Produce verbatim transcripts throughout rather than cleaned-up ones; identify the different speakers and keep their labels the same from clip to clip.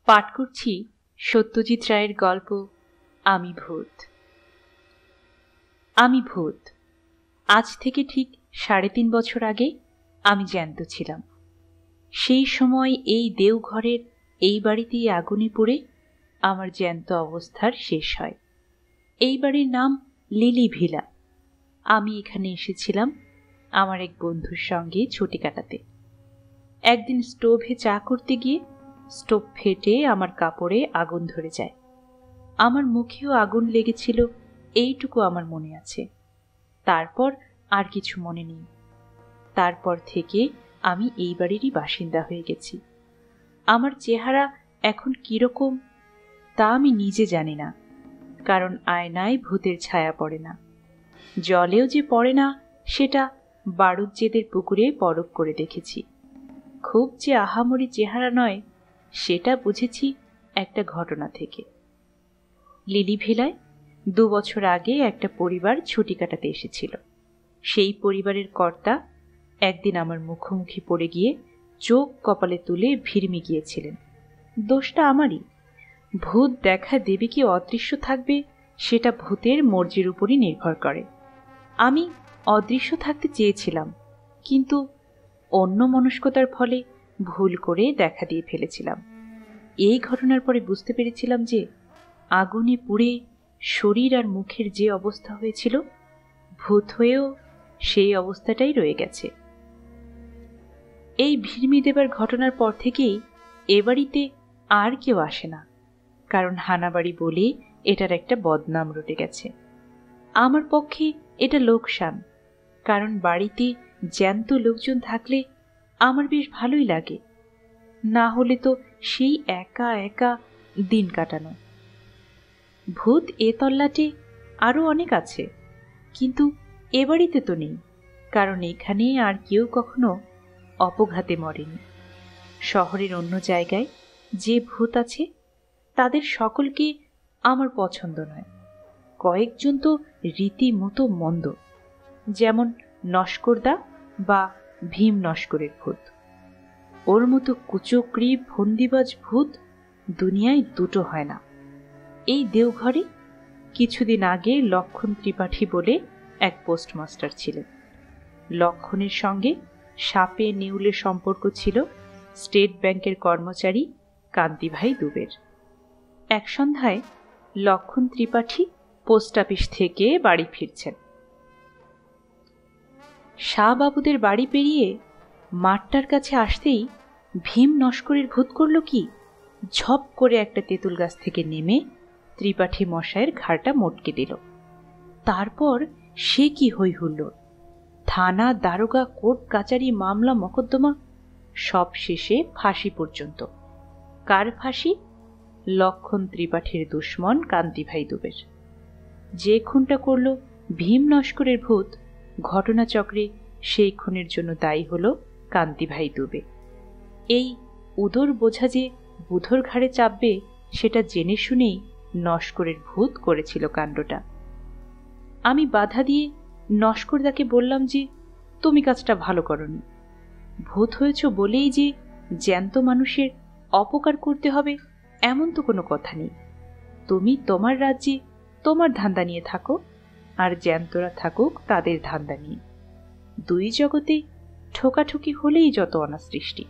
Speaker 1: পাঠ করছি সত্যজিৎ রায়ের গল্প আমি ভূত। আমি ভূত। আজ থেকে ঠিক সাড়ে তিন বছর আগে আমি জ্যান্ত ছিলাম। সেই সময় এই দেওঘরের এই বাড়িতেই আগুনে পড়ে আমার জ্যান্ত অবস্থার শেষ হয়। এই বাড়ির নাম লিলি ভিলা। আমি এখানে এসেছিলাম আমার এক বন্ধুর সঙ্গে ছুটি কাটাতে। একদিন স্টোভে চা করতে গিয়ে স্টোভ ফেটে আমার কাপড়ে আগুন ধরে যায়। আমার মুখেও আগুন লেগেছিল, এইটুকু আমার মনে আছে। তারপর আর কিছু মনে নেই। তারপর থেকে আমি এই বাড়িরই বাসিন্দা হয়ে গেছি। আমার চেহারা এখন কিরকম তা আমি নিজে জানি না, কারণ আয়নায় ভূতের ছায়া পড়ে না। জলেও যে পড়ে না সেটা বারুজ্জেদের পুকুরে পরখ করে দেখেছি। খুব যে আহামরি চেহারা নয় সেটা বুঝেছি একটা ঘটনা থেকে। লিলি ভিলায় দু বছর আগে একটা পরিবার ছুটি কাটাতে এসেছিল। সেই পরিবারের কর্তা একদিন আমার মুখোমুখি পড়ে গিয়ে চোখ কপালে তুলে ভিড়মি গিয়েছিলেন। দোষটা আমারই। ভূত দেখা দেবী কি অদৃশ্য থাকবে সেটা ভূতের মর্জির উপরই নির্ভর করে। আমি অদৃশ্য থাকতে চেয়েছিলাম, কিন্তু অন্য মনস্কতার ফলে ভুল করে দেখা দিয়ে ফেলেছিলাম। এই ঘটনার পরে বুঝতে পেরেছিলাম যে আগুনে পুড়ে শরীর আর মুখের যে অবস্থা হয়েছিল, ভূত হয়েও সেই অবস্থাটাই রয়ে গেছে। এই ভিড়মি দেবার ঘটনার পর থেকেই এ বাড়িতে আর কেউ আসে না, কারণ হানাবাড়ি বলে এটার একটা বদনাম রটে গেছে। আমার পক্ষে এটা লোকসান, কারণ বাড়িতে জ্যান্ত লোকজন থাকলে আমার বেশ ভালোই লাগে। না হলে তো সেই একা একা দিন কাটানো। ভূত এ তল্লাটে আরো অনেক আছে, কিন্তু এ বাড়িতে তো নেই, কারণ এখানে আর কেউ কখনো অপঘাতে মরেনি। শহরের অন্য জায়গায় যে ভূত আছে তাদের সকলকে আমার পছন্দ নয়। কয়েকজন তো রীতিমতো মন্দ, যেমন নস্করদা বা ভীম নস্করের ভূত। ওর মতো কুচক্রি ফন্দিবাজ ভূত দুনিয়ায় দুটো হয় না। এই দেওঘরে কিছুদিন আগে লক্ষণ ত্রিপাঠী বলে এক পোস্টমাস্টার ছিলেন। লক্ষণের সঙ্গে সাপে নেউলে সম্পর্ক ছিল স্টেট ব্যাংকের কর্মচারী কান্তিভাই দুবের। এক সন্ধ্যায় লক্ষণ ত্রিপাঠী পোস্ট অফিস থেকে বাড়ি ফিরছেন। শাহবাবুদের বাড়ি পেরিয়ে মাঠটার কাছে আসতেই ভীম নস্করের ভূত করল কি, ঝপ করে একটা তেঁতুল গাছ থেকে নেমে ত্রিপাঠী মশায়ের ঘাড়টা মটকে দিল। তারপর সে কি হই হুল্লোড়, থানা, দারোগা, কোর্ট কাচারি, মামলা মকদ্দমা, সব শেষে ফাঁসি পর্যন্ত। কার ফাঁসি? লক্ষণ ত্রিপাঠীর দুশ্মন কান্তিভাই দুবের। যে খুনটা করল ভীম নস্করের ভূত, ঘটনাচক্রে সেই খুনের জন্য দায়ী হল কান্তিভাই দুবে। এই উদর বোঝা যে বুধর ঘাড়ে চাপবে সেটা জেনে শুনেই নস্করের ভূত করেছিল কাণ্ডটা। আমি বাধা দিয়ে নস্করদাকে বললাম যে তুমি কাজটা ভালো করনি। ভূত হয়েছ বলেই যে জ্যান্ত মানুষের অপকার করতে হবে এমন তো কোনো কথা নেই। তুমি তোমার রাজ্যে তোমার ধান্দা নিয়ে থাকো, আর জ্যান্তরা থাকুক তাদের ধান্দা নিয়ে। দুই জগতে ঠোকাঠুকি হলেই যত অনাসৃষ্টি।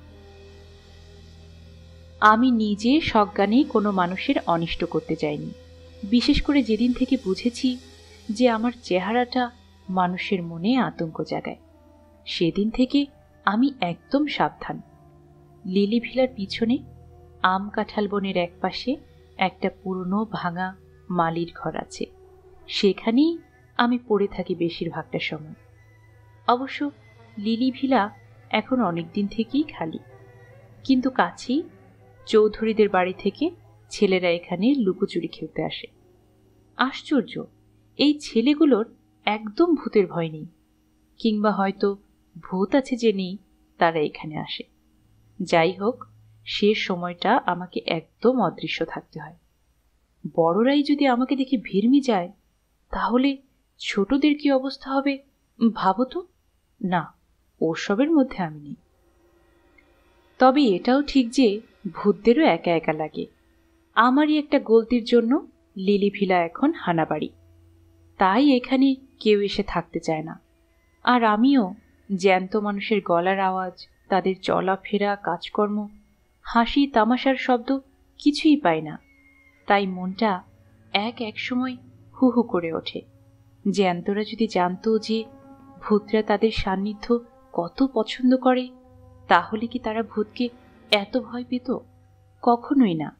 Speaker 1: আমি নিজে সজ্ঞানে কোনো মানুষের অনিষ্ট করতে চাইনি, বিশেষ করে যেদিন থেকে বুঝেছি যে আমার চেহারাটা মানুষের মনে আতঙ্ক জাগায়। সেদিন থেকে আমি একদম সাবধান। লিলি ভিলার পিছনে আম কাঁঠাল বনের এক পাশে একটা পুরনো ভাঙা মালির ঘর আছে। সেখানেই আমি পড়ে থাকি বেশিরভাগটা সময়। অবশ্য লিলি ভিলা এখন অনেকদিন থেকেই খালি, কিন্তু কাছেই চৌধুরীদের বাড়ি থেকে ছেলেরা এখানে লুকোচুরি খেলতে আসে। আশ্চর্য, এই ছেলেগুলোর একদম ভূতের ভয় নেই, কিংবা হয়তো ভূত আছে যে নেই তারা এখানে আসে। যাই হোক, সে সময়টা আমাকে একদম অদৃশ্য থাকতে হয়। বড়রাই যদি আমাকে দেখে ভিড়মি যায়, তাহলে ছোটদের কি অবস্থা হবে ভাবো তো। না, ওসবের মধ্যে আমি নেই। তবে এটাও ঠিক যে ভূতদেরও একা একা লাগে। আমারই একটা গলতির জন্য লিলি ভিলা এখন হানাবাড়ি। তাই এখানে কেউ এসে থাকতে চায় না। আর আমিও জ্যান্ত মানুষের গলার আওয়াজ, তাদের চলাফেরা, কাজকর্ম, হাসি তামাশার শব্দ কিছুই পাই না। তাই মনটা এক এক সময় হু হু করে ওঠে। জ্যান্তরা যদি জানতো যে ভূতরা তাদের সান্নিধ্য কত পছন্দ করে, তাহলে কি তারা ভূতকে এত ভয় পেত? কখনোই না।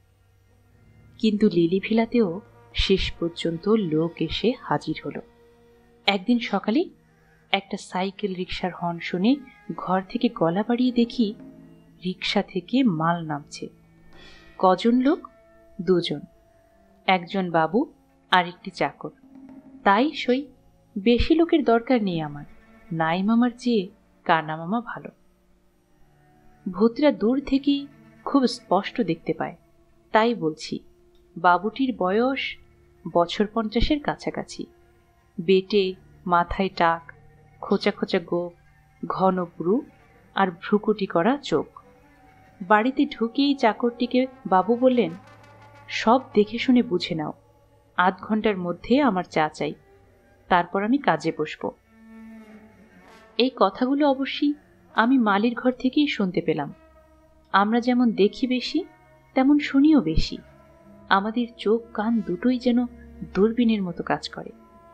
Speaker 1: কিন্তু লিলি ভিলাতেও শেষ পর্যন্ত লোক এসে হাজির হলো। একদিন সকালে একটা সাইকেল রিক্সার হর্ন শুনে ঘর থেকে গলা বাড়িয়ে দেখি রিক্সা থেকে মাল নামছে। কজন লোক? দুজন, একজন বাবু আর একটি চাকর। তাই সই বেশি লোকের দরকার নেই আমার। নাই মামার চেয়ে কানা মামা ভালো। ভূতরা দূর থেকেই খুব স্পষ্ট দেখতে পায়। তাই বলছি, বাবুটির বয়স বছর পঞ্চাশের কাছাকাছি। বেটে, মাথায় টাক, খোঁচা খোঁচা গোঁফ, ঘন ভ্রু আর ভ্রুকুটি করা চোখ। বাড়িতে ঢুকেই চাকরটিকে বাবু বললেন, সব দেখে শুনে বুঝে নাও, আধ ঘন্টার মধ্যে আমার চা চাই, তারপর আমি কাজে বসব। এই কথাগুলো অবশ্যই আমি মালির ঘর থেকেই শুনতে পেলাম। আমরা যেমন দেখি বেশি, তেমন শুনিও বেশি। আমাদের চোখ কান দুটোই যেন দূরবীনের মতো কাজ করে।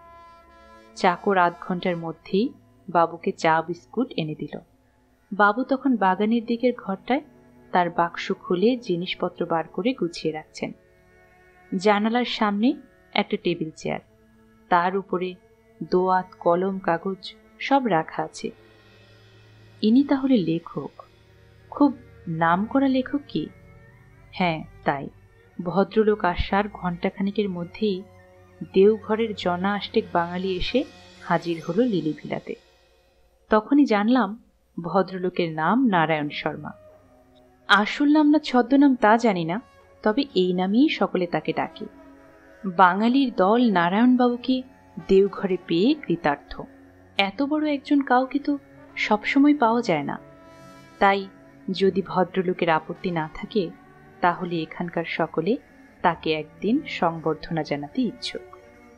Speaker 1: চাকর আধ ঘন্টার মধ্যেই বাবুকে চা বিস্কুট এনে দিল। বাবু তখন বাগানের দিকের ঘরটায় তার বাক্স খুলে জিনিসপত্র বার করে গুছিয়ে রাখছেন। জানালার সামনে একটা টেবিল চেয়ার, তার উপরে দোয়াত, কলম, কাগজ সব রাখা আছে। ইনি তাহলে লেখক? খুব নামকরা লেখক কি? হ্যাঁ, তাই। ভদ্রলোক আসার ঘণ্টাখানিকের মধ্যেই দেওঘরের জনা আষ্টেক বাঙালি এসে হাজির হলো লিলি ভিলাতে। তখনই জানলাম ভদ্রলোকের নাম নারায়ণ শর্মা। আসল নাম না ছদ্মনাম তা জানি না, তবে এই নামেই সকলে তাকে ডাকে। বাঙালির দল নারায়ণবাবুকে দেওঘরে পেয়ে কৃতার্থ। এত বড় একজন কাউকে তো সবসময় পাওয়া যায় না। তাই যদি ভদ্রলোকের আপত্তি না থাকে, তাহলে এখানকার সকলে তাকে একদিন সংবর্ধনা জানাতে ইচ্ছুক।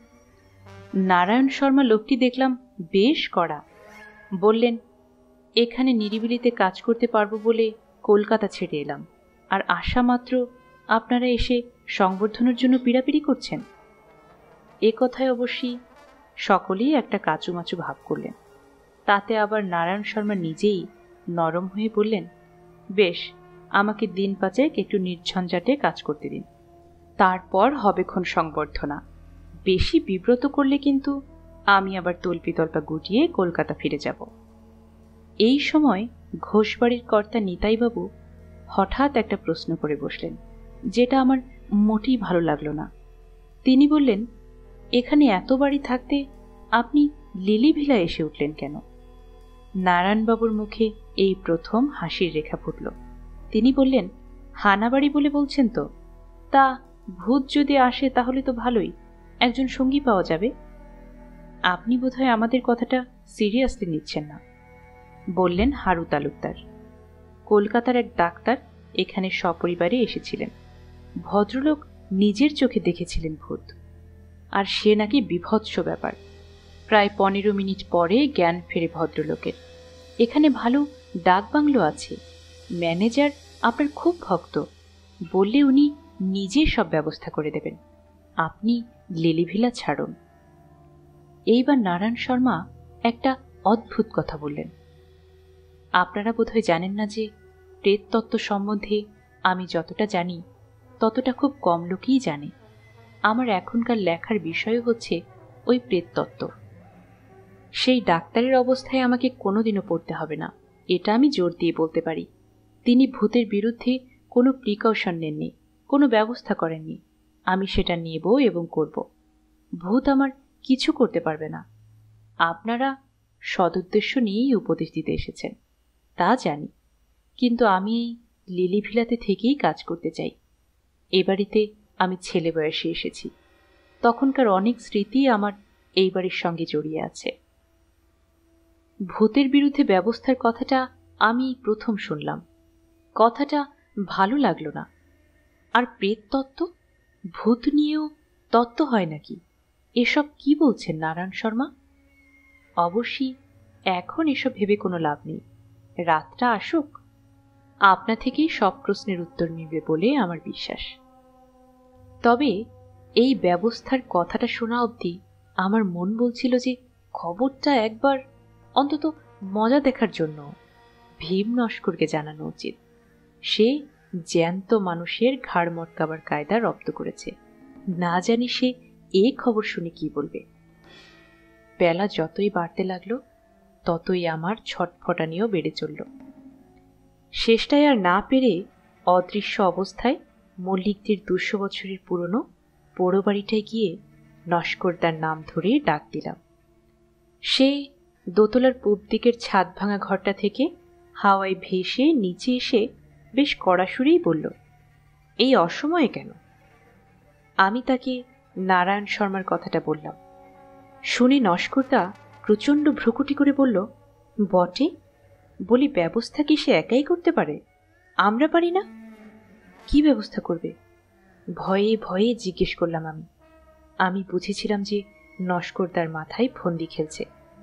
Speaker 1: নারায়ণ শর্মা লোকটি দেখলাম বেশ কড়া। বললেন, এখানে নিরিবিলিতে কাজ করতে পারবো বলে কলকাতা ছেড়ে এলাম, আর আসা মাত্র আপনারা এসে সংবর্ধনার জন্য পিড়াপিড়ি করছেন। এ কথায় অবশ্যই সকলেই একটা কাচুমাচু ভাব করলেন। তাতে আবার নারায়ণ শর্মা নিজেই নরম হয়ে বললেন, বেশ, আমাকে দিন পাঁচেক একটু নির্ঝঞ্ঝাটে কাজ করতে দিন, তারপর হবেক্ষণ সংবর্ধনা। বেশি বিব্রত করলে কিন্তু আমি আবার তল্পি তল্পা গুটিয়ে কলকাতা ফিরে যাব। এই সময় ঘোষবাড়ির কর্তা নিতাইবাবু হঠাৎ একটা প্রশ্ন করে বসলেন, যেটা আমার মোটেই ভালো লাগলো না। তিনি বললেন, এখানে এত বাড়ি থাকতে আপনি লিলি ভিলা এসে উঠলেন কেন? নারায়ণবাবুর মুখে এই প্রথম হাসির রেখা ফুটল। তিনি বললেন, হানাবাড়ি বলে বলছেন তো? তা ভূত যদি আসে তাহলে তো ভালোই, একজন সঙ্গী পাওয়া যাবে। আপনি বোধহয় আমাদের কথাটা সিরিয়াসলি নিচ্ছেন না, বললেন হারু তালুকদার। কলকাতার এক ডাক্তার এখানে সপরিবারে এসেছিলেন। ভদ্রলোক নিজের চোখে দেখেছিলেন ভূত, আর সে নাকি বিভৎস ব্যাপার। প্রায় পনেরো মিনিট পরে জ্ঞান ফেরে ভদ্রলোকের। এখানে ভালো ডাক বাংলো আছে, ম্যানেজার আপনার খুব ভক্ত, বললে উনি নিজে সব ব্যবস্থা করে দেবেন। আপনি লিলি ভিলা ছাড়ুন। এইবার নারায়ণ শর্মা একটা অদ্ভুত কথা বললেন। আপনারা বোধহয় জানেন না যে প্রেত তত্ত্ব সম্বন্ধে আমি যতটা জানি ততটা খুব কম লোকই জানে। আমার এখনকার লেখার বিষয় হচ্ছে ওই প্রেত তত্ত্ব। সেই ডাক্তারের অবস্থায় আমাকে কোনোদিনও পড়তে হবে না, এটা আমি জোর দিয়ে বলতে পারি। তিনি ভূতের বিরুদ্ধে কোনো প্রিকশন নেননি, কোনো ব্যবস্থা করেননি। আমি সেটা নেব এবং করব। ভূত আমার কিছু করতে পারবে না। আপনারা সদুদ্দেশ্য নিয়েই উপদেশ দিতে এসেছেন, তা জানি, কিন্তু আমি এই লিলি ভিলাতে থেকেই কাজ করতে চাই। এ বাড়িতে আমি ছেলে বয়সে এসেছি, তখনকার অনেক স্মৃতি আমার এই বাড়ির সঙ্গে জড়িয়ে আছে। ভূতের বিরুদ্ধে ব্যবস্থার কথাটা আমি প্রথম শুনলাম। কথাটা ভালো লাগলো না। আর প্রেত তত্ত্ব, ভূত নিয়েও তত্ত্ব হয় নাকি? এসব কি বলছেন নারায়ণ শর্মা? অবশ্যই এখন এসব ভেবে কোনো লাভ নেই। রাতটা আসুক, আপনা থেকেই সব প্রশ্নের উত্তর মিলবে বলে আমার বিশ্বাস। তবে এই ব্যবস্থার কথাটা শোনা অবধি আমার মন বলছিল যে খবরটা একবার অন্তত মজা দেখার জন্য ভীম নস্করকে জানানো উচিত। সে জ্যান্ত মানুষের ঘাড় মটকাবার কায়দা রপ্ত করেছে। না জানি সে এই খবর শুনে কি বলবে। বেলা যতই বাড়তে লাগলো ততই আমার ছটফটানিও বেড়ে চলল। শেষটায় আর না পেরে অদৃশ্য অবস্থায় মল্লিকদের দুশো বছরের পুরনো পোড়ো বাড়িটায় গিয়ে নস্করদার নাম ধরে ডাক দিলাম। সে দোতলার পূব দিকের ছাদ ভাঙা ঘরটা থেকে হাওয়ায় ভেসে নিচে এসে বেশ কড়া সুরেই বলল, এই অসময়ে কেন? আমি তাকে নারায়ণ শর্মার কথাটা বললাম। শুনে নস্করদা প্রচণ্ড ভ্রুকুটি করে বলল, বটে? বলি, ব্যবস্থা কি সে একাই করতে পারে? আমরা পারি না? কি ব্যবস্থা করবে? ভয়ে ভয়ে জিজ্ঞেস করলাম আমি। আমি বুঝেছিলাম যে নস্করদার মাথায় ফন্দি খেলছে।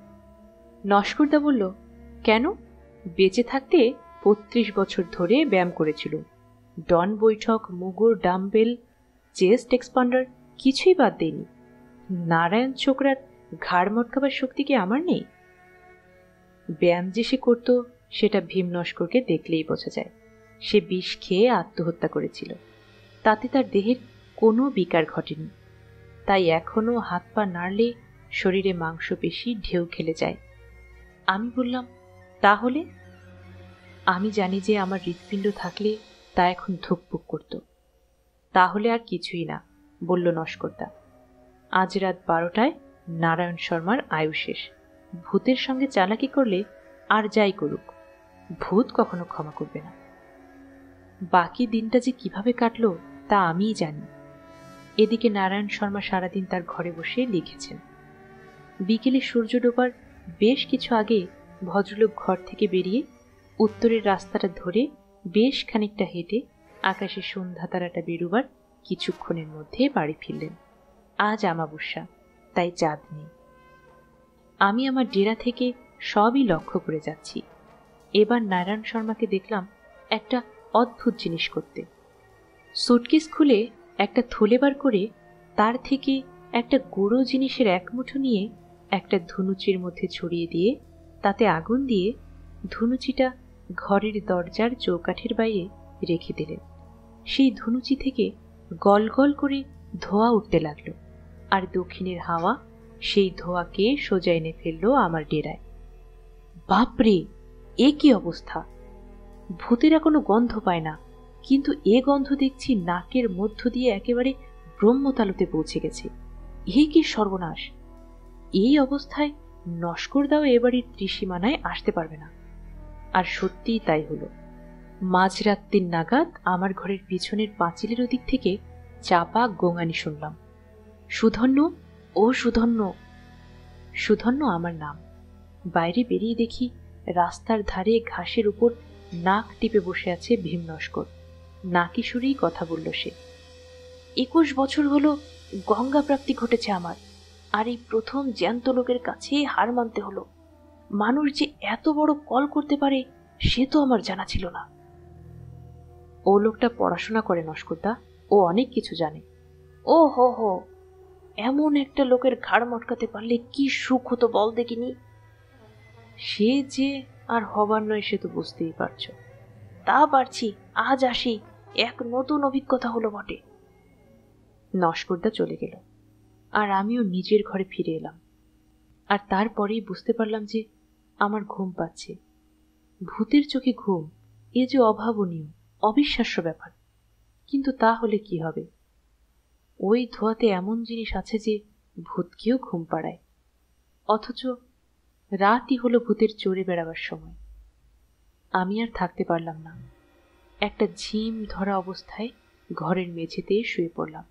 Speaker 1: নস্করদা বলল, কেন? বেঁচে থাকতে বত্রিশ বছর ধরে ব্যায়াম করেছিল। ডন বৈঠক, মুগুর, ডাম্বেল, চেস্ট এক্সপান্ডার কিছুই বাদ দেয়নি। নারায়ণ ছোকরার ঘাড় মটকাবার শক্তি কি আমার নেই? ব্যায়াম যে সে করত সেটা ভীম নস্করকে দেখলেই বোঝা যায়। সে বিষ খেয়ে আত্মহত্যা করেছিল। তাতে তার দেহের কোনো বিকার ঘটেনি। তাই এখনো হাত পা নাড়লে শরীরে মাংসপেশি ঢেউ খেলে যায়। আমি বললাম, তাহলে? আমি জানি যে আমার হৃৎপিণ্ড থাকলে তা এখন ধুকপুক করত। তাহলে আর কিছুই না, বলল নস্করদা। আজ রাত বারোটায় নারায়ণ শর্মার আয়ু শেষ। ভূতের সঙ্গে চালাকি করলে আর যাই করুক, ভূত কখনো ক্ষমা করবে না। বাকি দিনটা যে কিভাবে কাটলো তা আমিই জানি। এদিকে নারায়ণ শর্মা সারাদিন তার ঘরে বসে লিখেছেন। বিকেলে সূর্য ডোবার বেশ কিছু আগে ভদ্রলোক ঘর থেকে বেরিয়ে উত্তরের রাস্তাটা ধরে বেশ খানিকটা হেঁটে আকাশে সন্ধ্যা তারাটা বেরোবার কিছুক্ষণের মধ্যে বাড়ি ফিরলেন। আজ আমাবস্যা, তাই চাঁদ নেই। আমি আমার ডেরা থেকে সবই লক্ষ্য করে যাচ্ছি। এবার নারায়ণ শর্মাকে দেখলাম একটা অদ্ভুত জিনিস করতে। সুটকেস খুলে একটা থলে বার করে তার থেকে একটা গুঁড়ো জিনিসের এক মুঠো নিয়ে একটা ধুনুচির মধ্যে ছড়িয়ে দিয়ে তাতে আগুন দিয়ে ধুনুচিটা ঘরের দরজার চৌকাঠের বাইরে রেখে দিলেন। সেই ধুনুচি থেকে গল গল করে ধোঁয়া উঠতে লাগলো, আর দক্ষিণের হাওয়া সেই ধোঁয়াকে সোজা এনে ফেললো আমার ডেরায়। বাপরে, এ কি অবস্থা! ভূতেরা কোনো গন্ধ পায় না, কিন্তু এ গন্ধ দেখছি নাকের মধ্য দিয়ে একেবারে ব্রহ্মতালুতে পৌঁছে গেছে। এ কি সর্বনাশ! এই অবস্থায় নস্করদাও এ বাড়ির ত্রিসীমানায় আসতে পারবে না। আর সত্যিই তাই হলো। মাঝরাত্রির নাগাদ আমার ঘরের পিছনের পাঁচিলের ওদিক থেকে চাপা গোঙানি শুনলাম, সুধন্য, ও সুধন্য। সুধন্য আমার নাম। বাইরে বেরিয়ে দেখি রাস্তার ধারে ঘাসের উপর নাক টিপে বসে আছে ভীম নস্কর। নাকি সুরেই কথা বলল সে। একুশ বছর হলো গঙ্গা প্রাপ্তি ঘটেছে আমার, আর এই প্রথম জ্যান্ত লোকের কাছে হার মানতে হলো। মানুষ যে এত বড় কল করতে পারে সে তো আমার জানা ছিল না। ও লোকটা পড়াশোনা করে নস্করদা, ও অনেক কিছু জানে। ও হো হো, এমন একটা লোকের ঘাড় মটকাতে পারলে কি সুখ হতো বল দেখিনি। সে যে আর হবার নয় সে তো বুঝতেই পারছো। তা পারছি, আজ আসি, এক নতুন অভিজ্ঞতা হলো বটে। নস্করদা চলে গেল, আর আমিও নিজের ঘরে ফিরে এলাম। আর তারপরেই বুঝতে পারলাম যে আমার ঘুম পাচ্ছে। ভূতের চোখে ঘুম, এ যে অভাবনীয়, অবিশ্বাস্য ব্যাপার। কিন্তু তা হলে কি হবে? ওই ধোঁয়াতে এমন জিনিস আছে যে ভূতকেও ঘুম পাড়ায়। অথচ রাতই হলো ভূতের চড়ে বেড়াবার সময়। আমি আর থাকতে পারলাম না। একটা ঝিম ধরা অবস্থায় ঘরের মেঝেতে শুয়ে পড়লাম।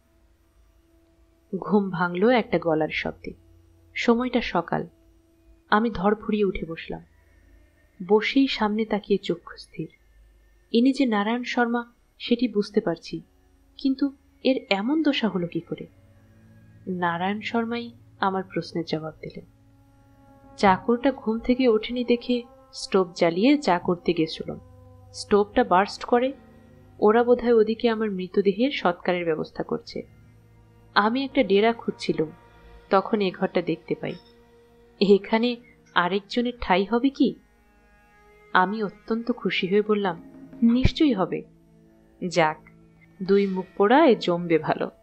Speaker 1: ঘুম ভাঙল একটা গলার শব্দে। সময়টা সকাল। আমি ধড়ফড়িয়ে উঠে বসলাম। বসেই সামনে তাকিয়ে চক্ষু স্থির। ইনি যে নারায়ণ শর্মা সেটি বুঝতে পারছি, কিন্তু এর এমন দশা হলো কি করে? নারায়ণ শর্মাই আমার প্রশ্নের জবাব দিলেন। চাকরটা ঘুম থেকে ওঠেনি দেখে স্টোভ জ্বালিয়ে চা করতে গেছিলাম। স্টোভটা বার্স্ট করে। ওরা বোধহয় ওদিকে আমার মৃতদেহের সৎকারের ব্যবস্থা করছে। আমি একটা ডেরা খুঁজছিলাম, তখন এ ঘরটা দেখতে পাই। এখানে আরেকজনের ঠাঁই হবে কি? আমি অত্যন্ত খুশি হয়ে বললাম, নিশ্চয়ই হবে। যাক, দুই মুখ পোড়া এ জমবে ভালো।